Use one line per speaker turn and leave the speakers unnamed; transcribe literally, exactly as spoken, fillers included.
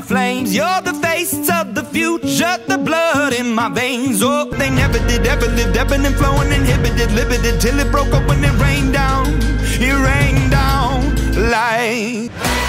flames. You're the face of the future, the blood in my veins. Oh, they never did, ever lived, ebbing and flowing, inhibited, limited, till it broke up when it rained down. It rained down like